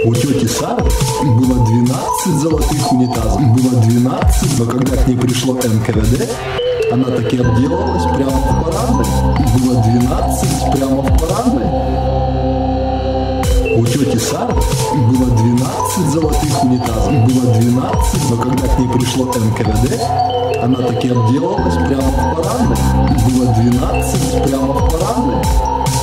У тети Сары было 12 золотых унитазов. Было 12, но когда к ней пришло НКВД, она таки обделалась прямо в парадной. Было 12 прямо в парадной. У тети Сары было 12 золотых унитазов. Было 12, но когда к ней пришло НКВД, она таки обделалась прямо в парадной. Было 12 прямо в парадной.